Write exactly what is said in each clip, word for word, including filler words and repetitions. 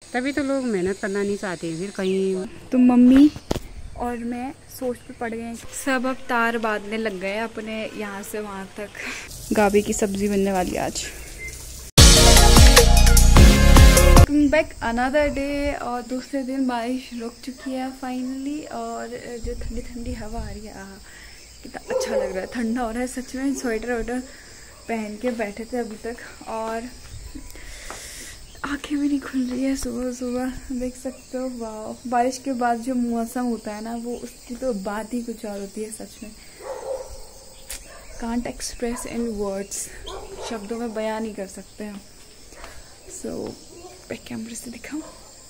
तभी तो लोग मेहनत करना नहीं चाहते फिर कहीं। तो मम्मी और मैं सोच पे पड़ गए, सब अब तार बांधने लग गए अपने यहाँ से वहाँ तक। गाबी की सब्जी बनने वाली आज। बैक अनदर डे, और दूसरे दिन बारिश रुक चुकी है फाइनली, और जो ठंडी ठंडी हवा आ रही है, आह कितना अच्छा लग रहा है, ठंडा हो रहा है सच में। स्वेटर वेटर पहन के बैठे थे अभी तक, और आंखें भी नहीं खुल रही है सुबह सुबह, देख सकते हो। वाह, बारिश के बाद जो मौसम होता है ना, वो उसकी तो बात ही कुछ और होती है सच में। कांट एक्सप्रेस इन वर्ड्स, शब्दों में बयान नहीं कर सकते हम। सो बैक कैमरे से दिखाऊं,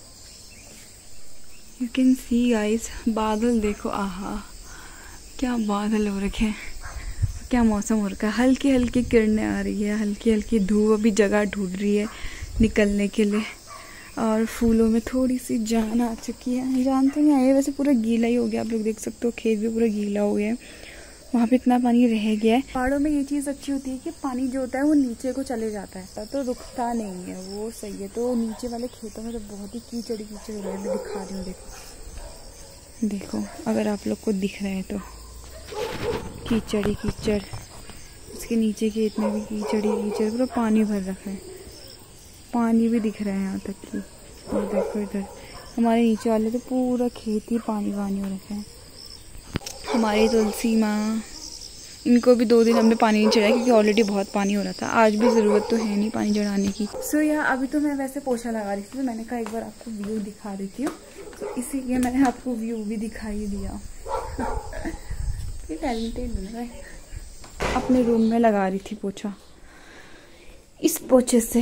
यू कैन सी गाइस, बादल देखो, आहा क्या बादल हो रखे हैं, क्या मौसम हो रखा है। हल्की हल्की किरणें आ रही है, हल्की हल्की धूप अभी जगह ढूंढ रही है निकलने के लिए, और फूलों में थोड़ी सी जान आ चुकी है। जान तो नहीं आई है वैसे, पूरा गीला ही हो गया, आप लोग देख सकते हो, खेत भी पूरा गीला हो गया है, वहाँ पे इतना पानी रह गया है। पहाड़ों में ये चीज़ अच्छी होती है कि पानी जो होता है वो नीचे को चले जाता है, तो रुकता नहीं है, वो सही है। तो नीचे वाले खेतों में तो बहुत ही कीचड़ कीचड़ हो रहा है, मैं दिखा रही हूँ, देखो देखो, अगर आप लोग को दिख रहा है तो कीचड़ ही कीचड़, इसके नीचे के इतने भी कीचड़ ही कीचड़, पूरा पानी भर रखा है, पानी भी दिख रहा है यहाँ तक कि। और देखो इधर हमारे नीचे वाले तो पूरा खेत ही पानी पानी हो रखा है। हमारी तुलसी माँ, इनको भी दो दिन हमने पानी नहीं चढ़ाया क्योंकि ऑलरेडी बहुत पानी हो रहा था। आज भी ज़रूरत तो है नहीं पानी चढ़ाने की। सो so, यार अभी तो मैं वैसे पोछा लगा रही थी, तो मैंने कहा एक बार आपको व्यू दिखा देती हूँ, तो इसीलिए मैंने आपको व्यू भी दिखाई दिया। ये टैलेंटेड बन रहा है। अपने रूम में लगा रही थी पोछा इस पोछे से।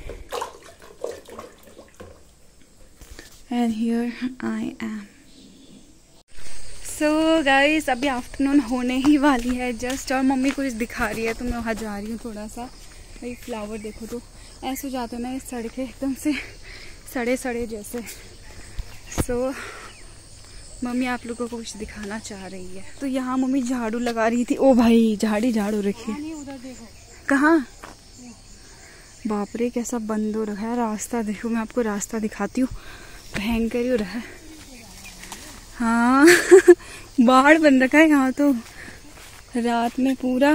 And here I am. So guys अभी आफ्टरनून होने ही वाली है जस्ट, और मम्मी कुछ दिखा रही है तो मैं वहाँ जा रही हूँ थोड़ा सा। भाई फ्लावर देखो तो ऐसे हो जाते हैं ना ये सड़कें एकदम से सड़े सड़े जैसे। सो so, मम्मी आप लोगों को कुछ दिखाना चाह रही है, तो यहाँ मम्मी झाड़ू लगा रही थी। ओ भाई झाड़ी झाड़ू रखी है, कहाँ? बाप रे कैसा बंद हो रखा है रास्ता, देखो मैं आपको रास्ता दिखाती हूँ, भयंकर ही हो रहा है। हाँ बाढ़ बन रखा है यहाँ तो, रात में पूरा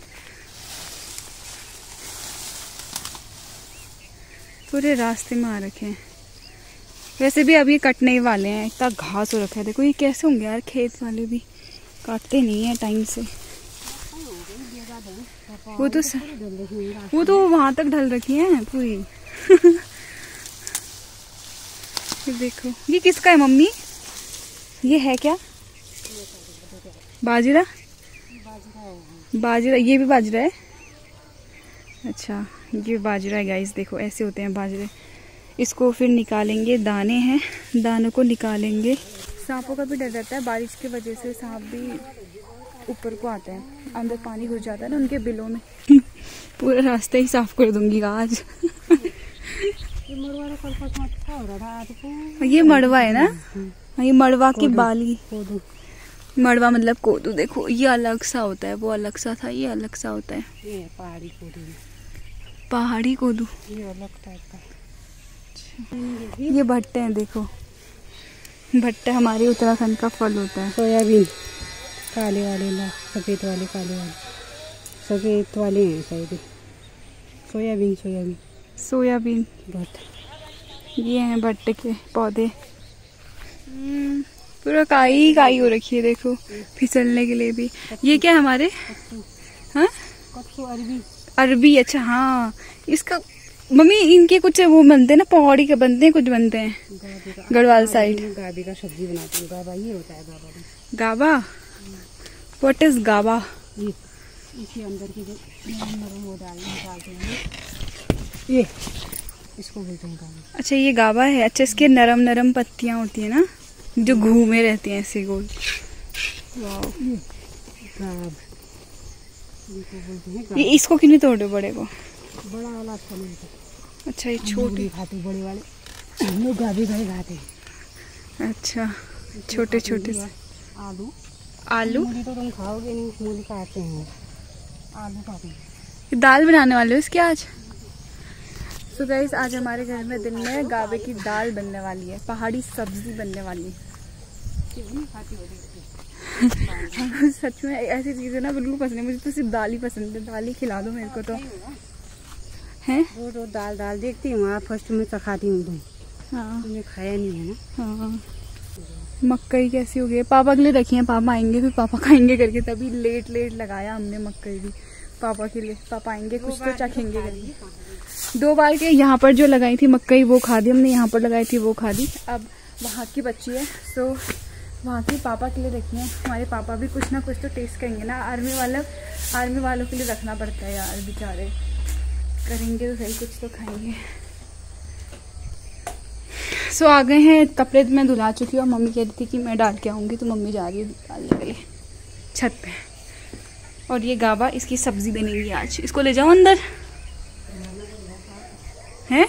पूरे रास्ते में आ रखे हैं। वैसे भी अभी कटने ही वाले हैं, इतना घास हो रखा है। देखो ये कैसे होंगे यार, खेत वाले भी काटते नहीं है टाइम से। वो तो स... वो तो वहां तक ढल रखी है पूरी। ये देखो, ये किसका है मम्मी? ये है क्या? बाजरा? बाजरा, ये भी बाजरा है। अच्छा ये बाजरा है गाइस, देखो ऐसे होते हैं बाजरे। इसको फिर निकालेंगे, दाने हैं, दानों को निकालेंगे। सांपों का भी डर रहता है, बारिश की वजह से सांप भी ऊपर को आते हैं, अंदर पानी घुस जाता है ना उनके बिलों में। पूरा रास्ता ही साफ कर दूंगी आज। ये मड़वा है ना, ये मड़वा की बाली, मड़वा मतलब कोदू। देखो ये अलग सा होता है, वो अलग सा था, ये अलग सा होता है। ये पहाड़ी कोदू, पहाड़ी कोदू ये अलग टाइप का। ये भट्टे हैं, देखो भट्टे हमारे उत्तराखंड का फल होता है। सोयाबीन काले वाले ना, सफेद वाले, काले वाले, सफेद वाले हैं शायद। सोयाबीन सोयाबीन सोयाबीन भट्ट, ये हैं भट्टे के पौधे। पूरा काई काई हो रखी है, देखो फिसलने के लिए भी। ये क्या है हमारे? हाँ अरबी, अरबी, अच्छा हाँ। इसका मम्मी इनके कुछ वो बनते हैं ना, पहाड़ी के बनते हैं, कुछ बनते हैं गढ़वाल साइड। गाबी का सब्जी बनाते हैं, गाबा ये होता है। गाबा गाबा, व्हाट इज गाबा? ये इसी अंदर की जो नरम वो डालते हैं, ये इसको बोलते हैं गाबा। अच्छा ये गाबा है। अच्छा इसके नरम नरम पत्तियां होती है ना, जो घूमे रहती हैं ऐसे गोल। वाह, गाब ये इसको क्यों नहीं तोड़े बड़े को? बड़ा वाला अच्छा नहीं होता। अच्छा ये छोटे खाते, बड़े वाले हम लोग गाबी भाई खाते हैं। अच्छा छोटे छोटे से। आलू आलू मूली तो तुम खाओगे नहीं, मूली खाते हैं, आलू खाते हैं। दाल बनाने वाले हो इसकी आज? सो गाइस आज हमारे घर में दिन में गावे की दाल बनने वाली है, पहाड़ी सब्जी बनने वाली है। सच में ऐसी चीजें ना बिल्कुल पसंद है मुझे, तो सिर्फ दाल ही पसंद है। दाल ही खिला दो मेरे को तो। हैं रोज रोज दाल दाल देखती हूँ, आप फर्स्ट में चखाती हूँ। हाँ तुमने खाया नहीं है ना। हाँ मक्कई कैसी हो गई, पापा के लिए रखी है, पापा आएंगे फिर पापा खाएंगे करके, तभी लेट लेट लगाया हमने मक्कई भी पापा के लिए। पापा आएंगे कुछ तो चखेंगे करके। दो बार के यहाँ पर जो लगाई थी मक्कई वो खा दी हमने, यहाँ पर लगाई थी वो खा दी। अब वहाँ की बच्ची है सो वहाँ की पापा के लिए रखी है। हमारे पापा भी कुछ ना कुछ तो टेस्ट करेंगे ना, आर्मी वाला आर्मी वालों के लिए रखना पड़ता है यार, बेचारे करेंगे तो सही, कुछ तो खाएंगे। सो so, आ गए हैं, कपड़े मैं धुला चुकी हूँ। मम्मी कह रही थी कि मैं डाल के आऊँगी, तो मम्मी जा रही है डालने के लिए छत पे। और ये गावा इसकी सब्जी बनेगी आज, इसको ले जाओ अंदर हैं।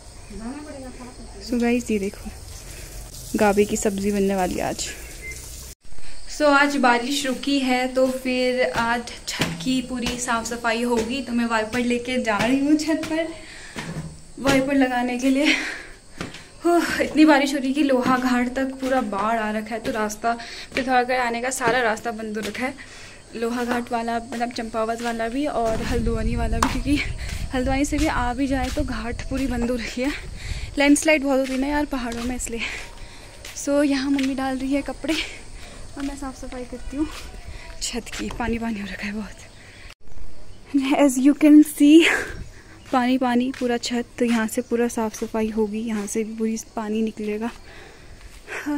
सो गाइस ये देखो गावे की सब्जी बनने वाली आज। सो so, आज बारिश रुकी है तो फिर आज छत की पूरी साफ सफाई होगी, तो मैं वाइपर लेके जा रही हूँ छत पर वाइपर लगाने के लिए। इतनी बारिश हो रही कि लोहा घाट तक पूरा बाढ़ आ रखा है, तो रास्ता पिथौरागढ़ आने का सारा रास्ता बंद हो रखा है। लोहा घाट वाला मतलब चंपावत वाला भी और हल्द्वानी वाला भी, क्योंकि हल्द्वानी से भी आ भी जाए तो घाट पूरी बंद हो रही है। लैंडस्लाइड बहुत होती है ना यार पहाड़ों में, इसलिए। सो so, यहाँ मम्मी डाल रही है कपड़े और मैं साफ़ सफाई करती हूँ छत की। पानी पानी हो रखा है बहुत, एज यू कैन सी पानी पानी पूरा छत। तो यहाँ से पूरा साफ सफाई होगी, यहाँ से भी पूरी पानी निकलेगा। हाँ।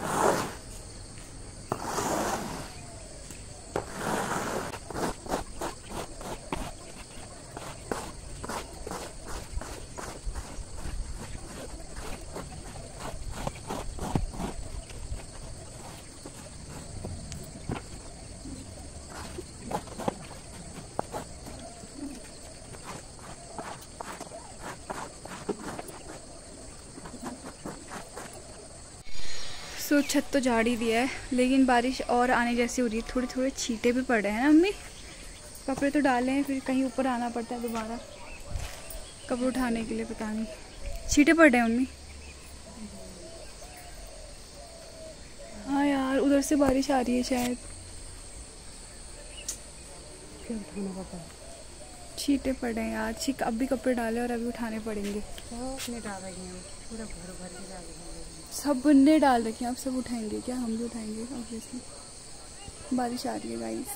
सो छत तो झाड़ ही दिया है, लेकिन बारिश और आने जैसी हो रही है। थोड़े थोड़े छींटे भी पड़ रहे हैं ना मम्मी। कपड़े तो डाले हैं, फिर कहीं ऊपर आना पड़ता है दोबारा कपड़े उठाने के लिए, पता नहीं छींटे पड़ रहे हैं मम्मी। हाँ यार उधर से बारिश आ रही है शायद, छींटे पड़ रहे हैं यार। छीक अब भी कपड़े डाले और अभी उठाने पड़ेंगे। सब ने डाल रखे हैं, अब सब उठाएंगे क्या? हम भी उठाएंगे ऑब्वियसली। बारिश आ रही है गाइस,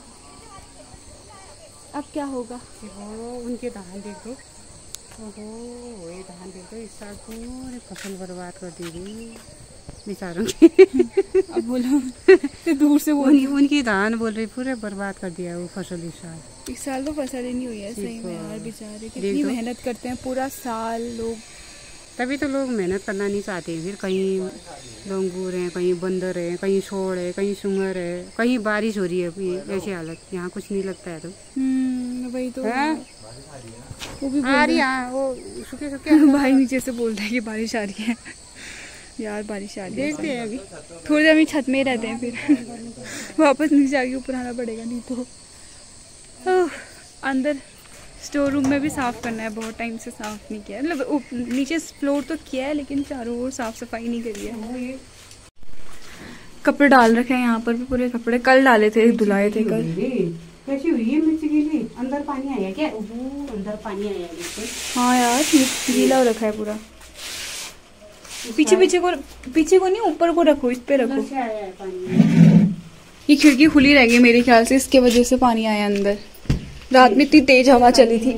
अब क्या होगा? उनके धान देखो, ओहो वही धान देखो, इस साल पूरी फसल बर्बाद कर दी बेचारों की। अब बोलो तो दूर से बोल, उनकी धान बोल रही पूरे बर्बाद कर दिया वो फसल इस साल। इस साल तो फसल ही नहीं हुई है सही में यार, बेचारे कितनी मेहनत करते हैं पूरा साल लोग, तभी तो लोग मेहनत करना नहीं चाहते हैं। फिर कहीं लंगूर हैं, कहीं बंदर है, कहीं शोर है, कहीं सुंगर है, कहीं बारिश हो रही है। ऐसी हालत, यहाँ कुछ नहीं लगता है। तो वही तो है? वो भी आ रही है, वो सूखे सूखे भाई नीचे से बोल रहे हैं कि बारिश आ रही है। यार बारिश आ रही है, देखते हैं अभी थोड़ी देर में छत में ही रहते हैं, फिर वापस नीचे आके ऊपर आना पड़ेगा, नहीं तो। अंदर स्टोर रूम में भी साफ़ करना है, बहुत टाइम से साफ़ नहीं किया है। मतलब नीचे फ्लोर तो किया है, लेकिन चारों ओर साफ़ सफाई नहीं करी है। कपड़े डाल रखे हैं यहाँ पर भी, पूरे कपड़े कल डाले थे, धुलाए थे कल। कैसी हुई है मिर्ची गीली? अंदर पानी आया क्या? अंदर पानी आया। हाँ यार गीला हो रखा है पूरा। पीछे पीछे को पीछे को नहीं, ऊपर को रखो, इस पे रखो। ये खिड़की खुली रह गई मेरे ख्याल से, इसके वजह से पानी आया अंदर। रात में इतनी तेज हवा चली थी।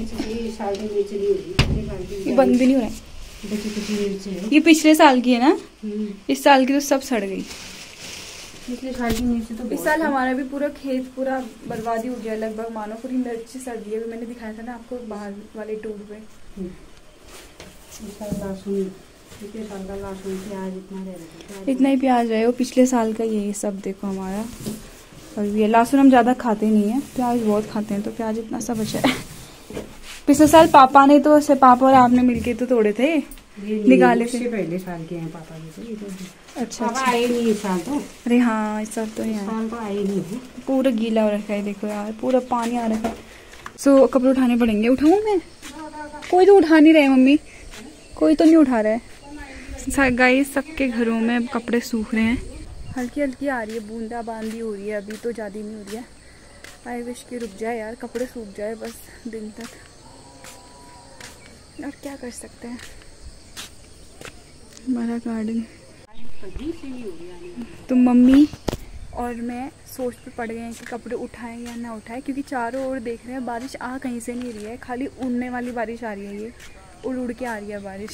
ये बंद भी नहीं हो रहा है। ये पिछले साल की है ना, इस साल की तो सब सड़ गई। पिछले साल की मिर्ची तो इस साल हमारा भी पूरा खेत पूरा बर्बादी हो गया लगभग, मानो पूरी मिर्ची सड़ गई है। मैंने दिखाया था ना आपको बाहर वाले टूर पे। इतना ही प्याज रहे हो, पिछले साल का ये सब देखो हमारा अभी। लहसुन हम ज्यादा खाते नहीं है, प्याज बहुत खाते हैं, तो प्याज इतना सा बचा है। पिछले साल पापा ने तो ऐसे, पापा और आपने मिलके तो तोड़े थे, निकाले थे। पहले साल के हैं पापा के तो। अच्छा पापा आए नहीं इस साल तो। अरे हाँ इस साल तो नहीं आए, तो आए नहीं। पूरा गीला हो रखा है देखो यार, पूरा पानी आ रखा है। सो so, कपड़े उठाने पड़ेंगे। उठाऊँ मैं? कोई तो उठा नहीं रहे मम्मी, कोई तो नहीं उठा रहा है। गाइस सबके घरों में कपड़े सूख रहे हैं, हल्की हल्की आ रही है, बूंदा बांदी हो रही है, अभी तो ज़्यादा नहीं हो रही है। आई विश कि रुक जाए यार, कपड़े सूख जाए बस दिन तक, और क्या कर सकते हैं। हमारा गार्डन तो मम्मी और मैं सोच पे पड़ गए हैं कि कपड़े उठाएं या ना उठाएं, क्योंकि चारों ओर देख रहे हैं बारिश आ कहीं से नहीं रही है, खाली उड़ने वाली बारिश आ रही है, ये उड़ उड़ के आ रही है बारिश।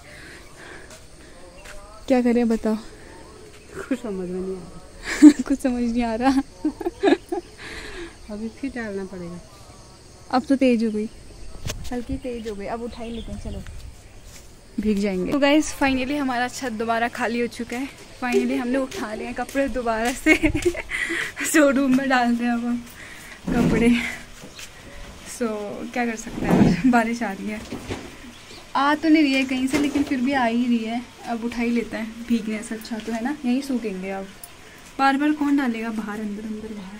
क्या करें बताओ? कुछ समझ में नहीं आ रहा। कुछ समझ नहीं आ रहा। अभी फिर डालना पड़ेगा। अब तो तेज हो गई, हल्की तेज हो गई, अब उठा ही लेते हैं, चलो भीग जाएंगे। तो गाइस फाइनली हमारा छत दोबारा खाली हो चुका है, फाइनली हमने उठा लिए हैं कपड़े दोबारा से शोरूम में डालते हैं अब हम कपड़े। सो so, क्या कर सकते हैं, बारिश आ रही है, आ तो नहीं रही है कहीं से, लेकिन फिर भी आ ही रही है, अब उठा ही लेते हैं, भीगने से अच्छा तो है ना, यहीं सूखेंगे। अब बार बार कौन डालेगा बाहर, अंदर अंदर बाहर।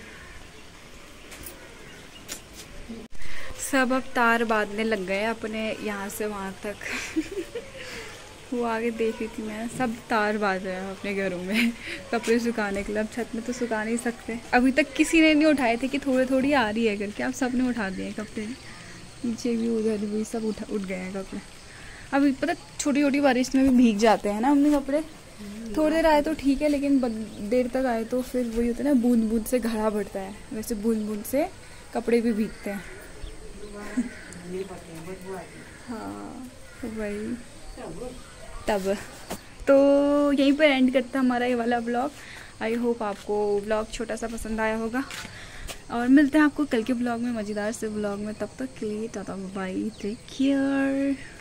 सब अब तार बांधने लग गए अपने यहाँ से वहाँ तक। वो आगे देख रही थी मैं, सब तार बांध रहे हैं अपने घरों में कपड़े सुखाने के लिए। अब छत में तो सुखा नहीं सकते, अभी तक किसी ने नहीं उठाए थे कि थोड़ी थोड़ी आ रही है करके, अब सब ने उठा दिए कपड़े, नीचे भी उधर भी सब उठा उठ गए हैं कपड़े। अभी पता छोटी छोटी बारिश में भी भीग जाते हैं ना अपने कपड़े, थोड़ी देर आए तो ठीक है, लेकिन देर तक आए तो फिर वही होता है ना, बूंद बूंद से घड़ा बढ़ता है, वैसे बूंद बूंद से कपड़े भी भीगते हैं। हाँ वही तब। तो यहीं पर एंड करता हमारा ये वाला ब्लॉग। आई होप आपको ब्लॉग छोटा सा पसंद आया होगा, और मिलते हैं आपको कल के ब्लॉग में, मज़ेदार से ब्लॉग में। तब तक के लिए टाटा बाय, टेक केयर।